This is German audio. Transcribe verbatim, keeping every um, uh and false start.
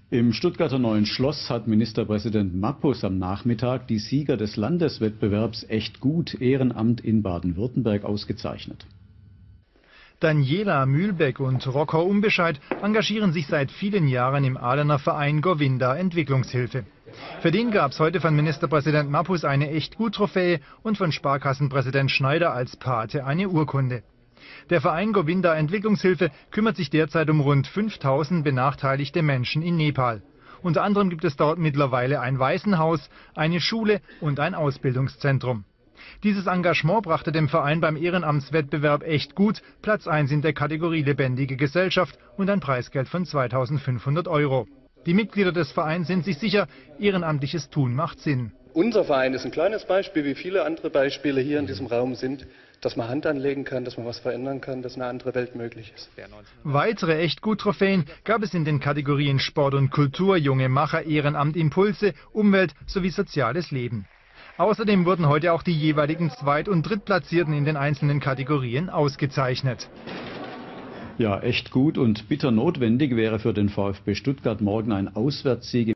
Im Stuttgarter Neuen Schloss hat Ministerpräsident Mappus am Nachmittag die Sieger des Landeswettbewerbs Echt gut Ehrenamt in Baden-Württemberg ausgezeichnet. Daniela Mühlbeck und Rocker Unbescheid engagieren sich seit vielen Jahren im Ahlener Verein Govinda Entwicklungshilfe. Für den gab es heute von Ministerpräsident Mappus eine Echt-gut-Trophäe und von Sparkassenpräsident Schneider als Pate eine Urkunde. Der Verein Govinda Entwicklungshilfe kümmert sich derzeit um rund fünftausend benachteiligte Menschen in Nepal. Unter anderem gibt es dort mittlerweile ein Waisenhaus, eine Schule und ein Ausbildungszentrum. Dieses Engagement brachte dem Verein beim Ehrenamtswettbewerb Echt gut Platz eins in der Kategorie Lebendige Gesellschaft und ein Preisgeld von zweitausendfünfhundert Euro. Die Mitglieder des Vereins sind sich sicher, ehrenamtliches Tun macht Sinn. Unser Verein ist ein kleines Beispiel, wie viele andere Beispiele hier in diesem Raum sind, dass man Hand anlegen kann, dass man was verändern kann, dass eine andere Welt möglich ist. Weitere Echt-gut-Trophäen gab es in den Kategorien Sport und Kultur, Junge Macher, Ehrenamt, Impulse, Umwelt sowie soziales Leben. Außerdem wurden heute auch die jeweiligen Zweit- und Drittplatzierten in den einzelnen Kategorien ausgezeichnet. Ja, echt gut und bitter notwendig wäre für den VfB Stuttgart morgen ein Auswärtssieg